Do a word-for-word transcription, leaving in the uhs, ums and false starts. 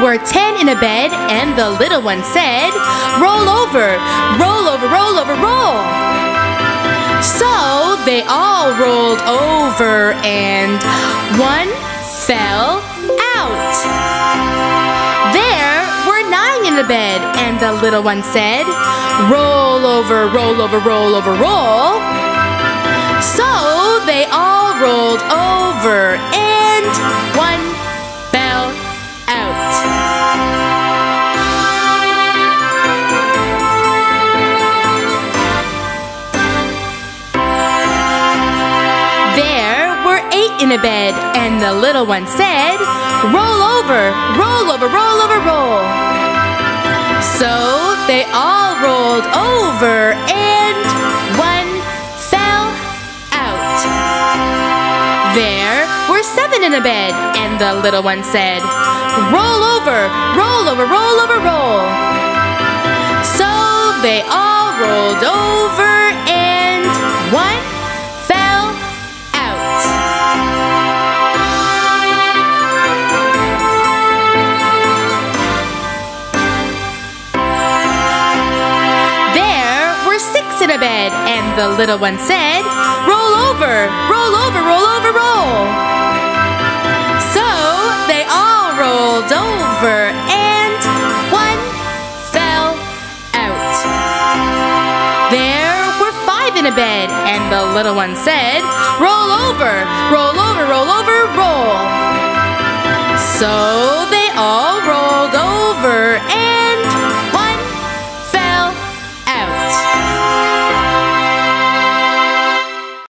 were ten in a bed, and the little one said, "Roll over, roll over, roll over, roll." So they all rolled over, and one fell out. There were nine in the bed, and the little one said, "Roll over, roll over, roll over, roll." So they all rolled over, and one fell out. There were eight in a bed, and the little one said, "Roll over, roll over, roll over, roll." So they all rolled over, and one fell out. There were seven in a bed, and the little one said, "Roll over, roll over, roll over, roll." So they all rolled over, and one fell out. There were six in a bed, and the little one said, "Roll over, roll over, roll over, roll." So they all rolled over, and one fell out. There were five in a bed, and the little one said, "Roll over, roll over, roll over, roll." So they all rolled over,